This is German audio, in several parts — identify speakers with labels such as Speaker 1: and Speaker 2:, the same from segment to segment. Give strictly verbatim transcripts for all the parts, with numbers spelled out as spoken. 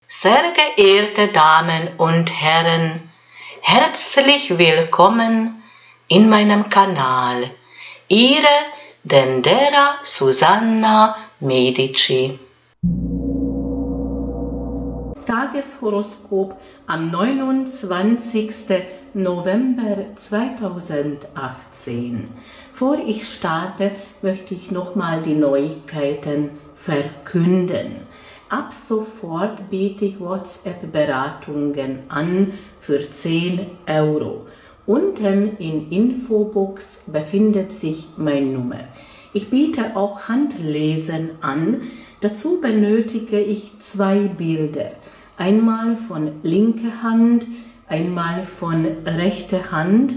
Speaker 1: Sehr geehrte Damen und Herren, herzlich willkommen in meinem Kanal. Ihre Dendera Susanna Medici. Tageshoroskop am neunundzwanzigsten November zweitausendachtzehn. Bevor ich starte, möchte ich nochmal die Neuigkeiten verkünden. Ab sofort biete ich WhatsApp-Beratungen an für zehn Euro. Unten in Infobox befindet sich meine Nummer. Ich biete auch Handlesen an. Dazu benötige ich zwei Bilder. Einmal von linker Hand, einmal von rechter Hand.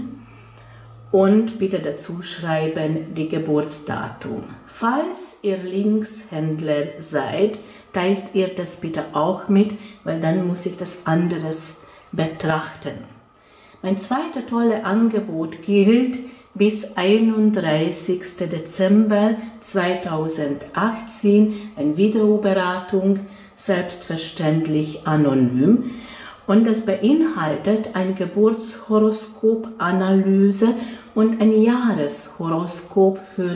Speaker 1: Und bitte dazu schreiben die Geburtsdatum. Falls ihr Linkshändler seid, teilt ihr das bitte auch mit, weil dann muss ich das anderes betrachten. Mein zweites tolles Angebot gilt bis einunddreißigsten Dezember zweitausendachtzehn, eine Videoberatung, selbstverständlich anonym. Und das beinhaltet eine Geburtshoroskop-Analyse und ein Jahreshoroskop für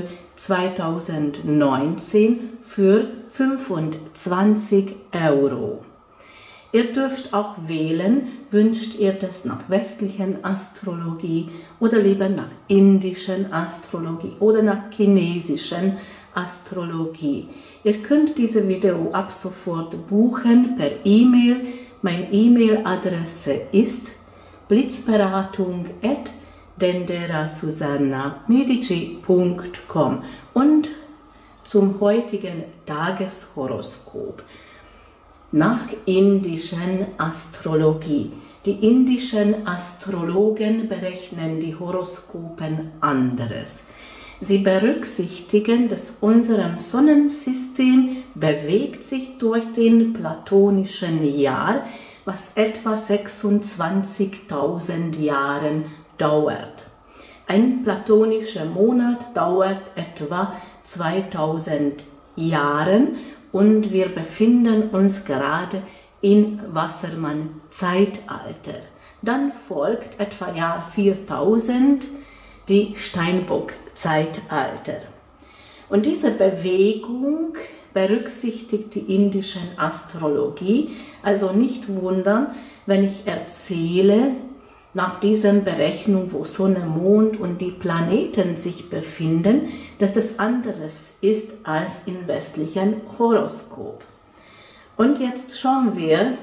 Speaker 1: zweitausendneunzehn für fünfundzwanzig Euro. Ihr dürft auch wählen, wünscht ihr das nach westlichen Astrologie oder lieber nach indischen Astrologie oder nach chinesischen Astrologie. Ihr könnt diese Video ab sofort buchen per E-Mail. Meine E-Mail-Adresse ist blitzberatung at denderasusanna medici punkt com. Und zum heutigen Tageshoroskop. Nach indischen Astrologie. Die indischen Astrologen berechnen die Horoskopen anderes. Sie berücksichtigen, dass unser Sonnensystem bewegt sich durch den platonischen Jahr, was etwa sechsundzwanzigtausend Jahre dauert. Ein platonischer Monat dauert etwa zweitausend Jahre und wir befinden uns gerade im Wassermann-Zeitalter. Dann folgt etwa Jahr viertausend die Steinbock-Zeitalter. Und diese Bewegung berücksichtigt die indische Astrologie, also nicht wundern, wenn ich erzähle, nach dieser Berechnung, wo Sonne, Mond und die Planeten sich befinden, dass das anderes ist als im westlichen Horoskop. Und jetzt schauen wir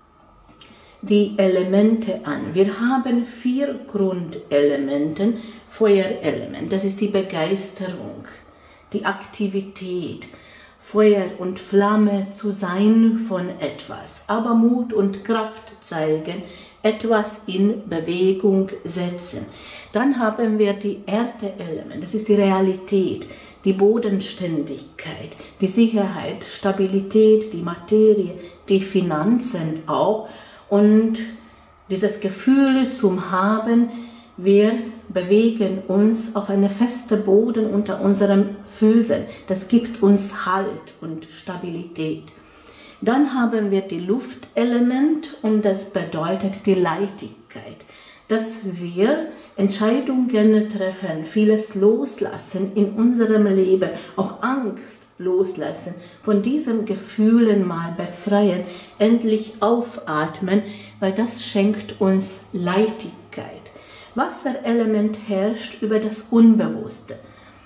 Speaker 1: die Elemente an. Wir haben vier Grundelemente. Feuerelement, das ist die Begeisterung, die Aktivität, Feuer und Flamme zu sein von etwas, aber Mut und Kraft zeigen, etwas in Bewegung setzen. Dann haben wir die Erde-Element, das ist die Realität, die Bodenständigkeit, die Sicherheit, Stabilität, die Materie, die Finanzen auch und dieses Gefühl zum Haben, wir bewegen uns auf einen festen Boden unter unseren Füßen. Das gibt uns Halt und Stabilität. Dann haben wir die Luftelement und das bedeutet die Leichtigkeit, dass wir Entscheidungen treffen, vieles loslassen in unserem Leben, auch Angst loslassen, von diesen Gefühlen mal befreien, endlich aufatmen, weil das schenkt uns Leichtigkeit. Wasserelement herrscht über das Unbewusste,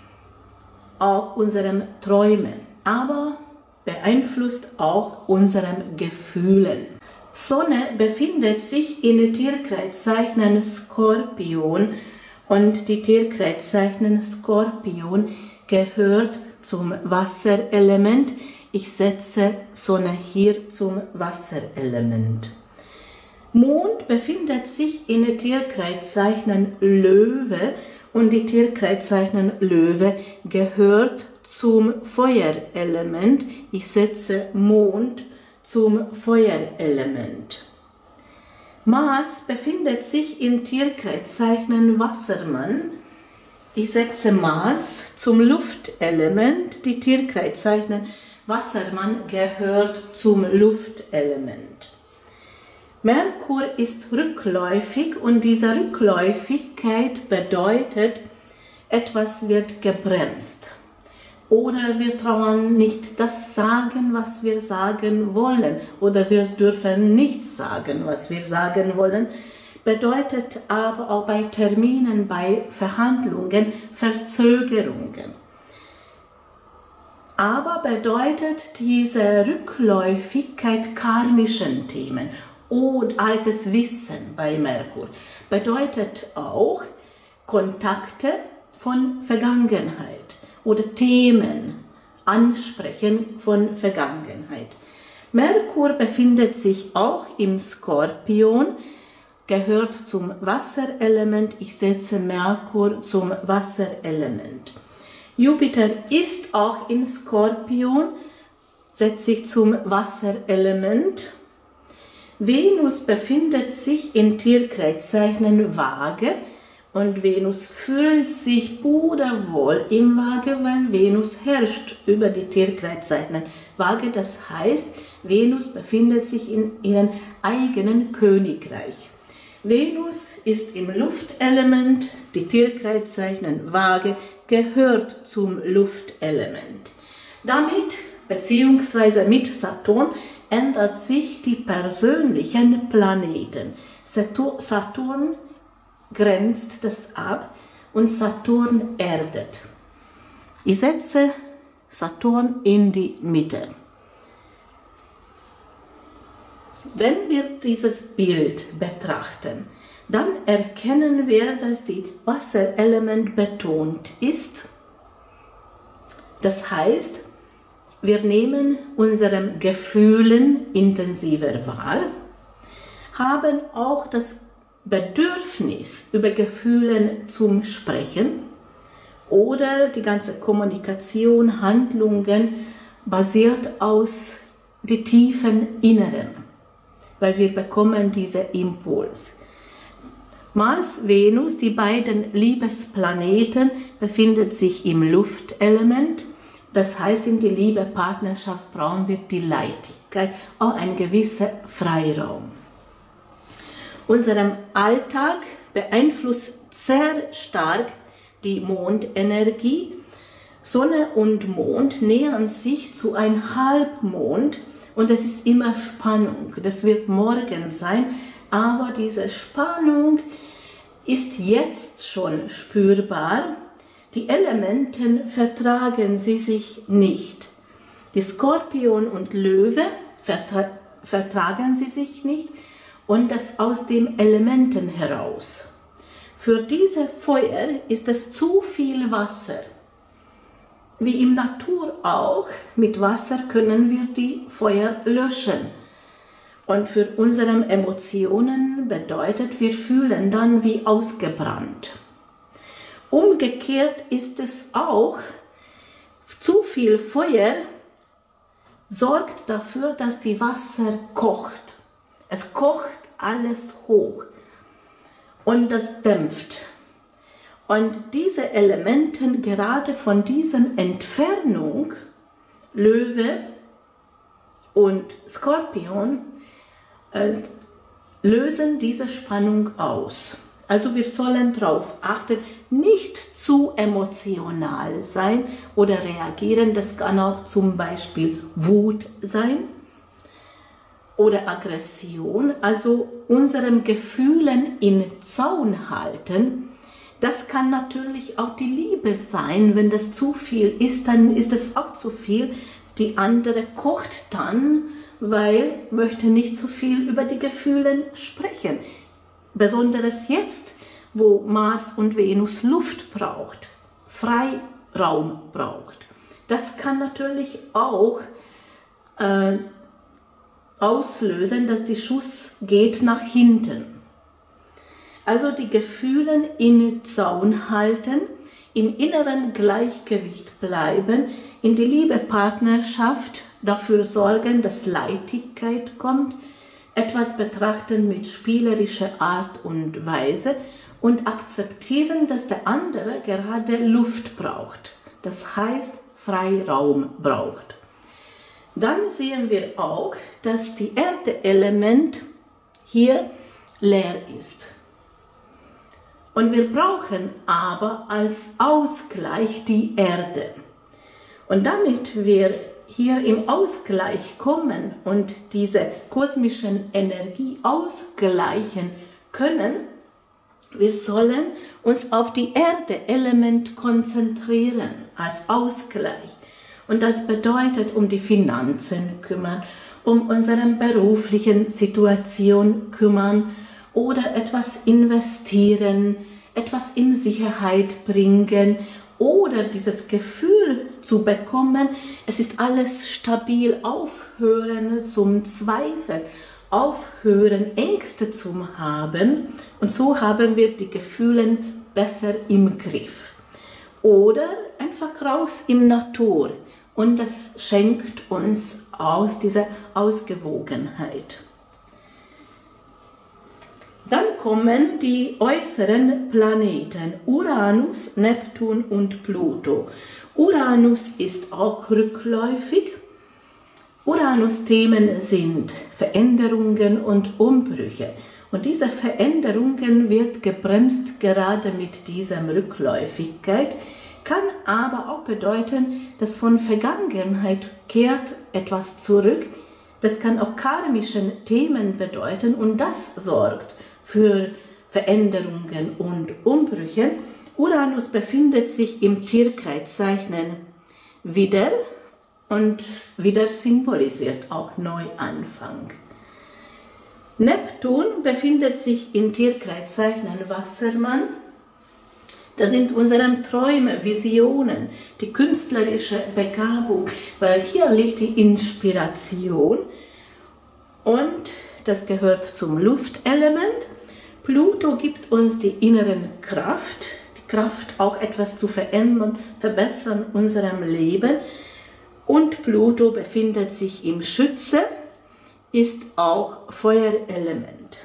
Speaker 1: auch unseren Träumen, aber beeinflusst auch unseren Gefühlen. Sonne befindet sich in Tierkreiszeichen Skorpion und die Tierkreiszeichen Skorpion gehört zum Wasserelement. Ich setze Sonne hier zum Wasserelement. Mond befindet sich in Tierkreiszeichen Löwe und die Tierkreiszeichen Löwe gehört zum Feuerelement. Ich setze Mond zum Feuerelement. Mars befindet sich in Tierkreiszeichen Wassermann. Ich setze Mars zum Luftelement, die Tierkreiszeichen Wassermann gehört zum Luftelement. Merkur ist rückläufig und diese Rückläufigkeit bedeutet, etwas wird gebremst. Oder wir trauen nicht das sagen, was wir sagen wollen. Oder wir dürfen nicht sagen, was wir sagen wollen. Bedeutet aber auch bei Terminen, bei Verhandlungen Verzögerungen. Aber bedeutet diese Rückläufigkeit karmischen Themen und altes Wissen bei Merkur. Bedeutet auch Kontakte von Vergangenheit oder Themen ansprechen von Vergangenheit. Merkur befindet sich auch im Skorpion, gehört zum Wasserelement. Ich setze Merkur zum Wasserelement. Jupiter ist auch im Skorpion, setze ich zum Wasserelement. Venus befindet sich in Tierkreiszeichen Waage und Venus fühlt sich puderwohl im Waage, weil Venus herrscht über die Tierkreiszeichen Waage. Das heißt, Venus befindet sich in ihrem eigenen Königreich. Venus ist im Luftelement, die Tierkreiszeichen Waage gehört zum Luftelement. Damit, beziehungsweise mit Saturn, ändert sich die persönlichen Planeten. Saturn grenzt das ab und Saturn erdet. Ich setze Saturn in die Mitte. Wenn wir dieses Bild betrachten, dann erkennen wir, dass das Wasserelement betont ist. Das heißt, wir nehmen unsere Gefühle intensiver wahr, haben auch das Bedürfnis, über Gefühle zu sprechen oder die ganze Kommunikation, Handlungen basiert aus die tiefen Inneren, weil wir bekommen diesen Impuls. Mars, Venus, die beiden Liebesplaneten, befinden sich im Luftelement. Das heißt, in der Liebe, Partnerschaft brauchen wir die Leichtigkeit, auch einen gewissen Freiraum. Unserem Alltag beeinflusst sehr stark die Mondenergie. Sonne und Mond nähern sich zu einem Halbmond und es ist immer Spannung. Das wird morgen sein, aber diese Spannung ist jetzt schon spürbar. Die Elemente vertragen sie sich nicht. Die Skorpion und Löwe vertra vertragen sie sich nicht und das aus den Elementen heraus. Für diese Feuer ist es zu viel Wasser. Wie im Natur auch, mit Wasser können wir die Feuer löschen. Und für unsere Emotionen bedeutet, wir fühlen dann wie ausgebrannt. Umgekehrt ist es auch, zu viel Feuer sorgt dafür, dass die Wasser kocht. Es kocht alles hoch und das dämpft. Und diese Elemente, gerade von diesem Entfernung, Löwe und Skorpion, äh, lösen diese Spannung aus. Also wir sollen darauf achten, nicht zu emotional sein oder reagieren. Das kann auch zum Beispiel Wut sein oder Aggression. Also unseren Gefühlen in Zaun halten. Das kann natürlich auch die Liebe sein. Wenn das zu viel ist, dann ist es auch zu viel. Die andere kocht dann, weil möchte nicht zu viel über die Gefühle sprechen. Besonders jetzt, wo Mars und Venus Luft braucht, Freiraum braucht. Das kann natürlich auch äh, auslösen, dass die Schuss geht nach hinten. Also die Gefühle in Zaun halten, im inneren Gleichgewicht bleiben, in die Liebe-Partnerschaft dafür sorgen, dass Leichtigkeit kommt, etwas betrachten mit spielerischer Art und Weise und akzeptieren, dass der andere gerade Luft braucht, das heißt Freiraum braucht. Dann sehen wir auch, dass die Erde-Element hier leer ist. Und wir brauchen aber als Ausgleich die Erde. Und damit wir hier im Ausgleich kommen und diese kosmischen Energie ausgleichen können, wir sollen uns auf die Erde-Element konzentrieren als Ausgleich. Und das bedeutet, um die Finanzen kümmern, um unsere beruflichen Situation kümmern oder etwas investieren, etwas in Sicherheit bringen oder dieses Gefühl zu bekommen, es ist alles stabil, aufhören zum Zweifeln, aufhören Ängste zu haben und so haben wir die Gefühle besser im Griff. Oder einfach raus in Natur und das schenkt uns aus dieser Ausgewogenheit. Dann kommen die äußeren Planeten, Uranus, Neptun und Pluto. Uranus ist auch rückläufig. Uranus-Themen sind Veränderungen und Umbrüche. Und diese Veränderungen wird gebremst gerade mit dieser Rückläufigkeit, kann aber auch bedeuten, dass von Vergangenheit kehrt etwas zurück. Das kann auch karmische Themen bedeuten und das sorgt für Veränderungen und Umbrüche. Uranus befindet sich im Tierkreiszeichen Widder und Widder symbolisiert auch Neuanfang. Neptun befindet sich im Tierkreiszeichen Wassermann. Das sind unsere Träume, Visionen, die künstlerische Begabung, weil hier liegt die Inspiration und das gehört zum Luftelement. Pluto gibt uns die inneren Kraft, die Kraft auch etwas zu verändern, verbessern in unserem Leben. Und Pluto befindet sich im Schütze, ist auch Feuerelement.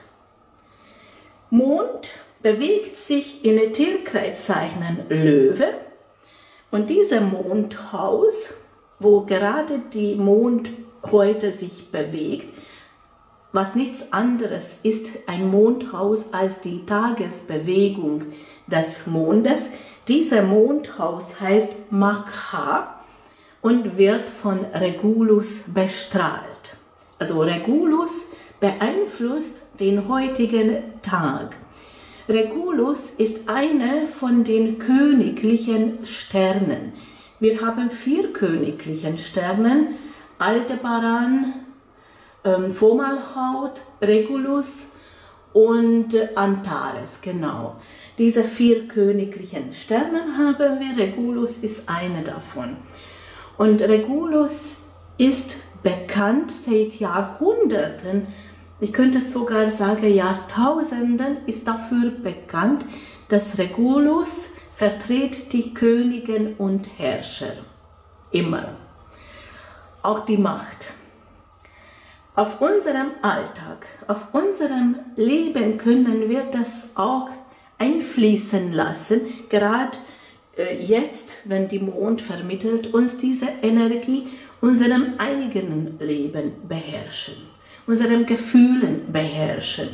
Speaker 1: Mond bewegt sich in den Tierkreiszeichen Löwe und dieser Mondhaus, wo gerade die Mond heute sich bewegt, was nichts anderes ist ein Mondhaus als die Tagesbewegung des Mondes. Dieser Mondhaus heißt Makha und wird von Regulus bestrahlt. Also Regulus beeinflusst den heutigen Tag. Regulus ist eine von den königlichen Sternen. Wir haben vier königlichen Sternen, Aldebaran, ähm, Fomalhaut, Regulus und äh, Antares, genau. Diese vier königlichen Sternen haben wir, Regulus ist eine davon. Und Regulus ist bekannt seit Jahrhunderten, ich könnte sogar sagen Jahrtausenden, ist dafür bekannt, dass Regulus vertritt die Könige und Herrscher. Immer. Auch die Macht. Auf unserem Alltag, auf unserem Leben können wir das auch einfließen lassen, gerade äh, jetzt, wenn die Mond vermittelt uns diese Energie, unserem eigenen Leben beherrschen, unseren Gefühlen beherrschen.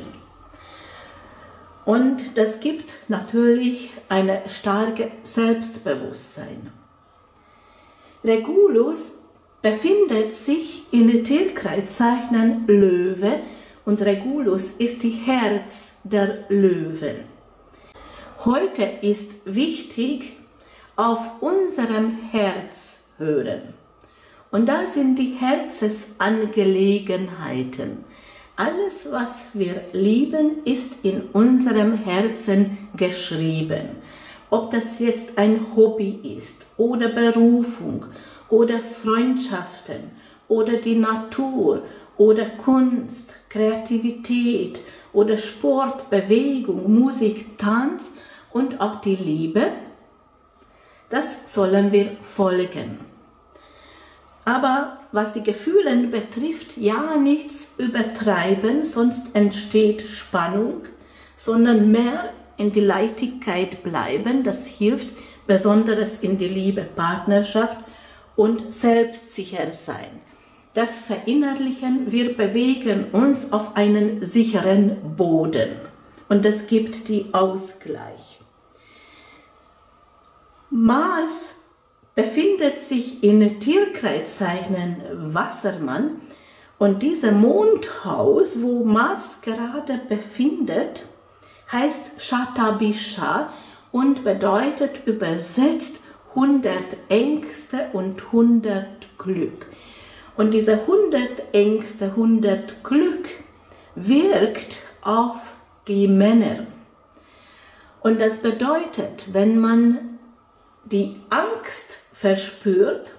Speaker 1: Und das gibt natürlich ein starkes Selbstbewusstsein. Regulus befindet sich in den Tierkreiszeichen Löwe und Regulus ist die Herz der Löwen. Heute ist wichtig, auf unserem Herz hören. Und da sind die Herzensangelegenheiten. Alles, was wir lieben, ist in unserem Herzen geschrieben. Ob das jetzt ein Hobby ist oder Berufung oder Freundschaften oder die Natur oder Kunst, Kreativität oder Sport, Bewegung, Musik, Tanz und auch die Liebe, das sollen wir folgen. Aber was die Gefühle betrifft, ja nichts übertreiben, sonst entsteht Spannung, sondern mehr in die Leichtigkeit bleiben. Das hilft besonders in die Liebe, Partnerschaft und selbstsicher sein. das verinnerlichen, wir bewegen uns auf einen sicheren Boden. Und das gibt die Ausgleich. Mars befindet sich in Tierkreiszeichen Wassermann und dieses Mondhaus, wo Mars gerade befindet, heißt Shatabisha und bedeutet übersetzt hundert Ängste und hundert Glück. Und diese hundert Ängste, hundert Glück wirkt auf die Männer. Und das bedeutet, wenn man die Angst verspürt,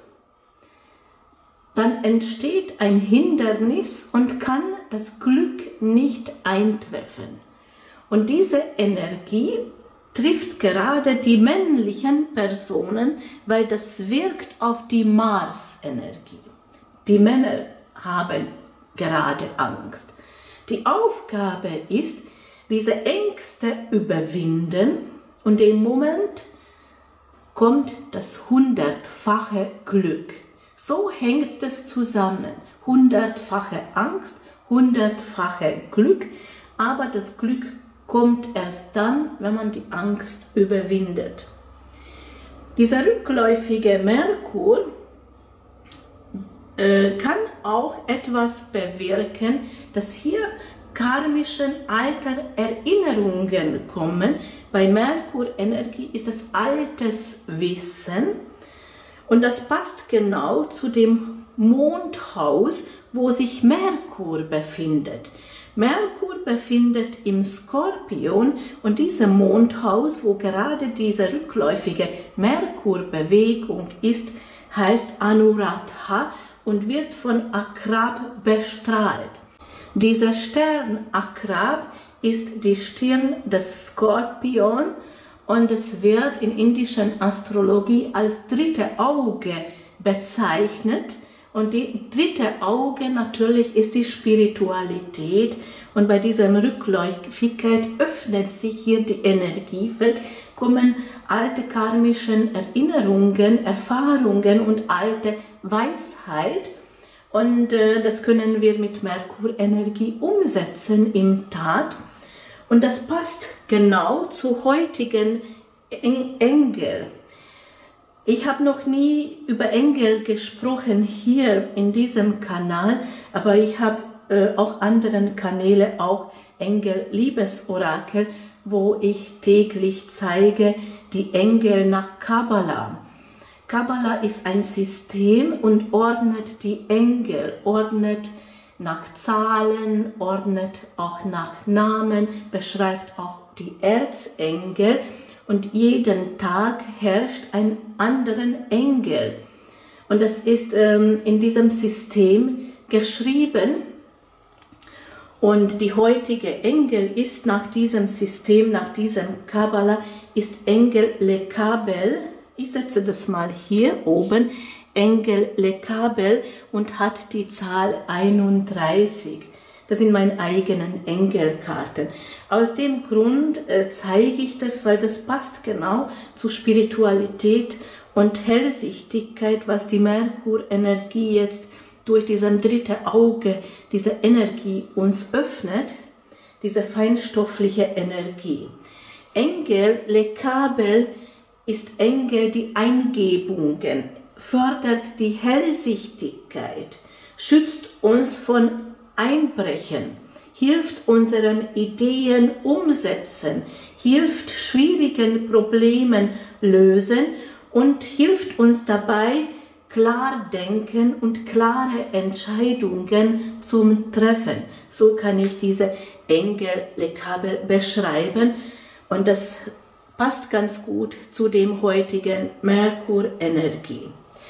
Speaker 1: dann entsteht ein Hindernis und kann das Glück nicht eintreffen. Und diese Energie trifft gerade die männlichen Personen, weil das wirkt auf die Mars-Energie. Die Männer haben gerade Angst. Die Aufgabe ist, diese Ängste überwinden und im Moment kommt das hundertfache Glück. So hängt es zusammen. Hundertfache Angst, hundertfache Glück, aber das Glück kommt erst dann, wenn man die Angst überwindet. Dieser rückläufige Merkur äh, kann auch etwas bewirken, dass hier karmischen alter Erinnerungen kommen. Bei Merkur-Energie ist das altes Wissen und das passt genau zu dem Mondhaus, wo sich Merkur befindet. Merkur befindet im Skorpion und dieses Mondhaus, wo gerade diese rückläufige Merkurbewegung ist, heißt Anuradha und wird von Akrab bestrahlt. Dieser Stern Akrab ist die Stirn des Skorpion und es wird in indischen Astrologie als dritte Auge bezeichnet. Und die dritte Auge natürlich ist die Spiritualität und bei dieser Rückläufigkeit öffnet sich hier die Energiefeld, kommen alte karmischen Erinnerungen, Erfahrungen und alte Weisheit und äh, das können wir mit Merkur-Energie umsetzen im Tat und das passt genau zu heutigen Engel. Ich habe noch nie über Engel gesprochen hier in diesem Kanal, aber ich habe äh, auch anderen Kanäle, auch Engel-Liebesorakel, wo ich täglich zeige die Engel nach Kabbalah. Kabbalah ist ein System und ordnet die Engel, ordnet nach Zahlen, ordnet auch nach Namen, beschreibt auch die Erzengel. Und jeden Tag herrscht ein anderen Engel. Und das ist ähm, in diesem System geschrieben. Und die heutige Engel ist nach diesem System, nach diesem Kabbalah, ist Engel Lekabel. Ich setze das mal hier oben. Engel Lekabel und hat die Zahl einunddreißig. Das sind meine eigenen Engelkarten. Aus dem Grund äh, zeige ich das, weil das passt genau zu Spiritualität und Hellsichtigkeit, was die Merkur-Energie jetzt durch diesen dritten Auge, diese Energie uns öffnet, diese feinstoffliche Energie. Engel Lekabel ist Engel, die Eingebungen, fördert die Hellsichtigkeit, schützt uns von Einbrechen, hilft unseren Ideen umsetzen, hilft schwierigen Problemen lösen und hilft uns dabei, klar denken und klare Entscheidungen zum Treffen. So kann ich diese Engel Lekabel beschreiben und das passt ganz gut zu dem heutigen Merkur-Energie.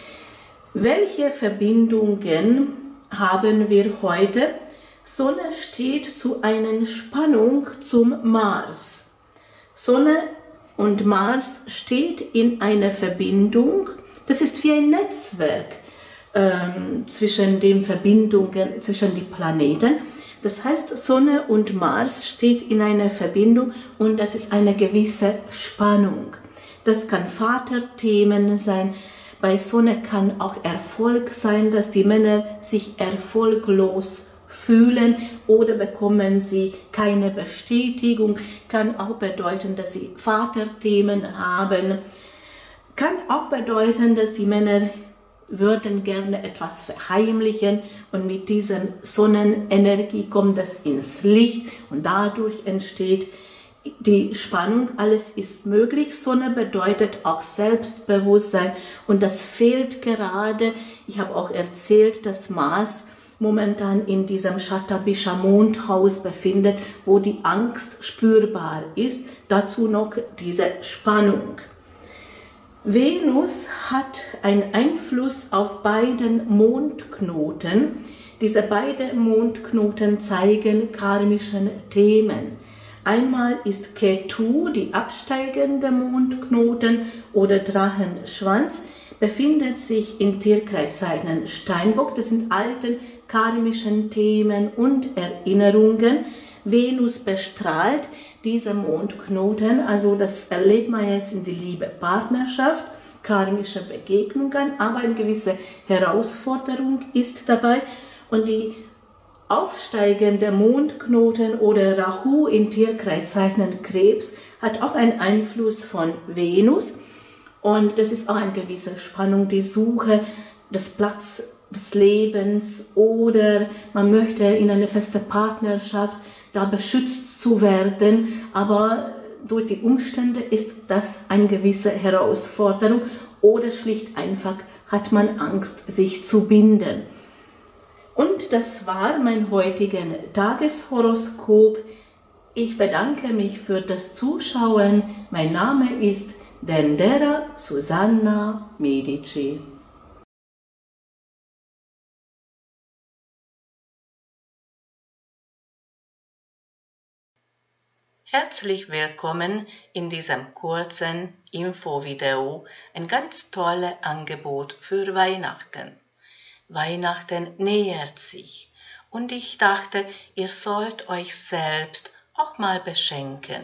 Speaker 1: Welche Verbindungen haben wir heute? Sonne steht zu einer Spannung zum Mars. Sonne und Mars steht in einer Verbindung. Das ist wie ein Netzwerk ähm, zwischen den Verbindungen, zwischen den Planeten. Das heißt, Sonne und Mars steht in einer Verbindung und das ist eine gewisse Spannung. Das kann Vaterthemen sein, Bei Sonne kann auch Erfolg sein, dass die Männer sich erfolglos fühlen oder bekommen sie keine Bestätigung. Kann auch bedeuten, dass sie Vaterthemen haben. Kann auch bedeuten, dass die Männer würden gerne etwas verheimlichen und mit dieser Sonnenenergie kommt das ins Licht und dadurch entsteht die Spannung. Alles ist möglich. Sonne bedeutet auch Selbstbewusstsein und das fehlt gerade. Ich habe auch erzählt, dass Mars momentan in diesem Shatabisha Mondhaus befindet, wo die Angst spürbar ist. Dazu noch diese Spannung. Venus hat einen Einfluss auf beiden Mondknoten. Diese beiden Mondknoten zeigen karmischen Themen. Einmal ist Ketu, die absteigende Mondknoten oder Drachenschwanz, befindet sich in Tierkreiszeichen Steinbock. Das sind alte karmischen Themen und Erinnerungen. Venus bestrahlt diese Mondknoten, also das erlebt man jetzt in die Liebe, Partnerschaft, karmische Begegnungen, aber eine gewisse Herausforderung ist dabei und die aufsteigende Mondknoten oder Rahu in Tierkreiszeichen Krebs hat auch einen Einfluss von Venus und das ist auch eine gewisse Spannung, die Suche des Platz des Lebens oder man möchte in eine feste Partnerschaft da beschützt zu werden, aber durch die Umstände ist das eine gewisse Herausforderung oder schlicht einfach hat man Angst, sich zu binden. Und das war mein heutiges Tageshoroskop. Ich bedanke mich für das Zuschauen. Mein Name ist Dendera Susanna Medici. Herzlich willkommen in diesem kurzen Infovideo, ein ganz tolles Angebot für Weihnachten. Weihnachten nähert sich und ich dachte, ihr sollt euch selbst auch mal beschenken.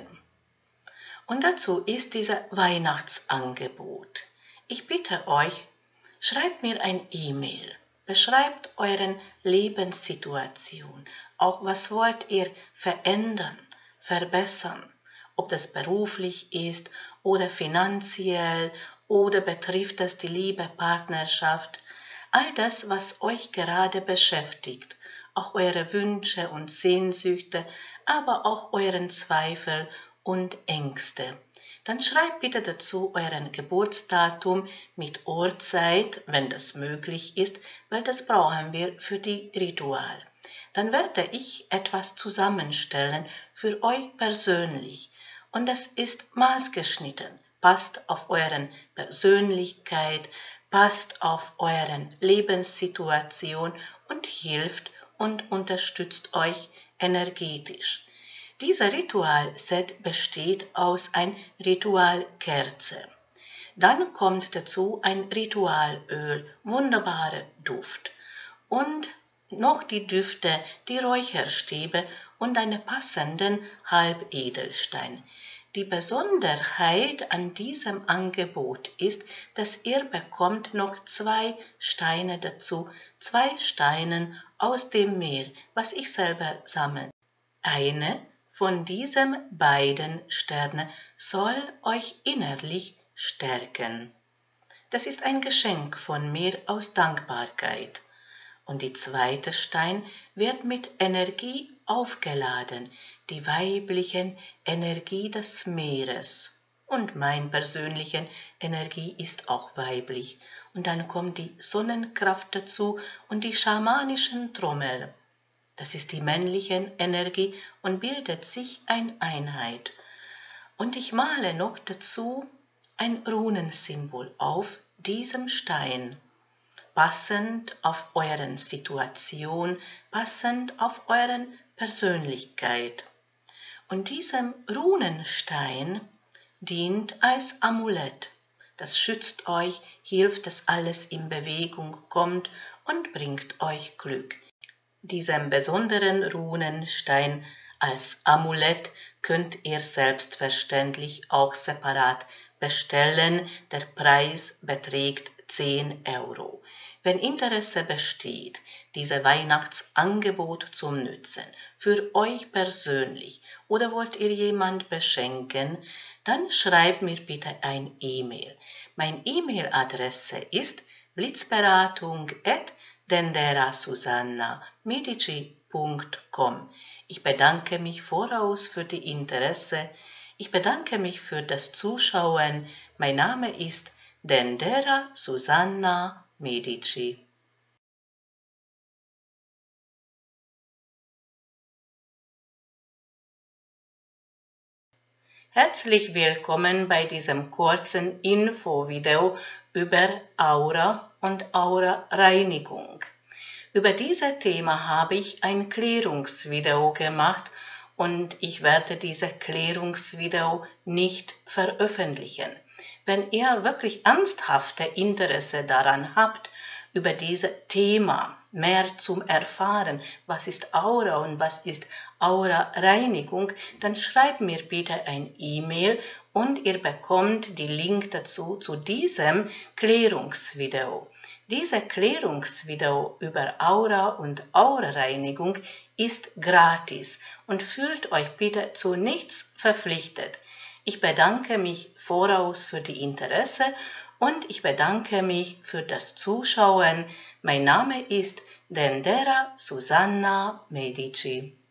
Speaker 1: Und dazu ist dieses Weihnachtsangebot. Ich bitte euch, schreibt mir ein E-Mail, beschreibt euren Lebenssituation, auch was wollt ihr verändern, verbessern, ob das beruflich ist oder finanziell oder betrifft das die Liebe, Partnerschaft, all das, was euch gerade beschäftigt, auch eure Wünsche und Sehnsüchte, aber auch euren Zweifel und Ängste. Dann schreibt bitte dazu euren Geburtsdatum mit Uhrzeit, wenn das möglich ist, weil das brauchen wir für die Ritual. Dann werde ich etwas zusammenstellen für euch persönlich und das ist maßgeschnitten, passt auf euren Persönlichkeit, passt auf euren Lebenssituation und hilft und unterstützt euch energetisch. Dieser Ritualset besteht aus einer Ritualkerze. Dann kommt dazu ein Ritualöl, wunderbarer Duft und noch die Düfte, die Räucherstäbe und einen passenden Halbedelstein. Die Besonderheit an diesem Angebot ist, dass ihr bekommt noch zwei Steine dazu, zwei Steine aus dem Meer, was ich selber sammle. Eine von diesen beiden Sternen soll euch innerlich stärken. Das ist ein Geschenk von mir aus Dankbarkeit. Und die zweite Stein wird mit Energie aufgeladen, die weiblichen Energie des Meeres. Und meine persönliche Energie ist auch weiblich. Und dann kommt die Sonnenkraft dazu und die schamanischen Trommel. Das ist die männliche Energie und bildet sich eine Einheit. Und ich male noch dazu ein Runensymbol auf diesem Stein. Passend auf euren Situation, passend auf euren Persönlichkeit. Und diesem Runenstein dient als Amulett. Das schützt euch, hilft, dass alles in Bewegung kommt und bringt euch Glück. Diesen besonderen Runenstein als Amulett könnt ihr selbstverständlich auch separat bestellen. Der Preis beträgt zehn Euro. Wenn Interesse besteht, dieses Weihnachtsangebot zu nutzen, für euch persönlich, oder wollt ihr jemand beschenken, dann schreibt mir bitte ein E-Mail. Meine E-Mail-Adresse ist blitzberatung at denderasusanna.medici punkt com. Ich bedanke mich voraus für die Interesse. Ich bedanke mich für das Zuschauen. Mein Name ist Dendera Susanna Medici. Herzlich willkommen bei diesem kurzen Infovideo über Aura und Aura-Reinigung. Über dieses Thema habe ich ein Klärungsvideo gemacht und ich werde dieses Klärungsvideo nicht veröffentlichen. Wenn ihr wirklich ernsthafte Interesse daran habt, über dieses Thema mehr zu erfahren, was ist Aura und was ist Aura-Reinigung, dann schreibt mir bitte ein E-Mail und ihr bekommt den Link dazu zu diesem Klärungsvideo. Dieses Klärungsvideo über Aura und Aura-Reinigung ist gratis und fühlt euch bitte zu nichts verpflichtet. Ich bedanke mich voraus für die Interesse und ich bedanke mich für das Zuschauen. Mein Name ist Dendera Susanna Medici.